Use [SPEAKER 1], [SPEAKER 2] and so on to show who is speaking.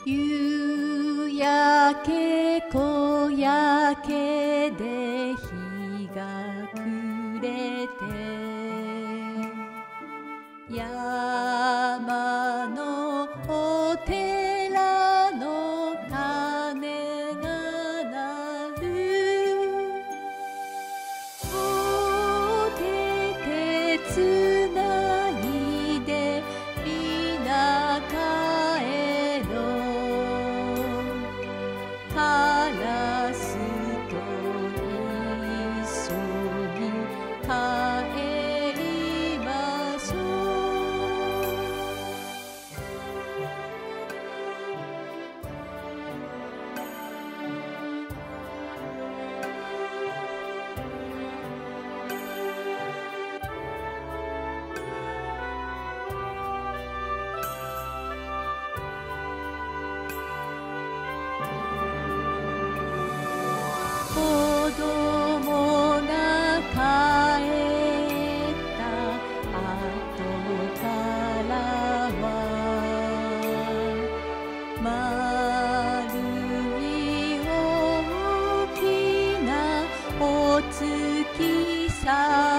[SPEAKER 1] 夕焼け小焼けで日が暮れて、山のお寺の鐘が鳴る。お手手つないで田舎へのカラスと一緒に帰りましょう。子供が帰った後からは、丸い大きなお月さ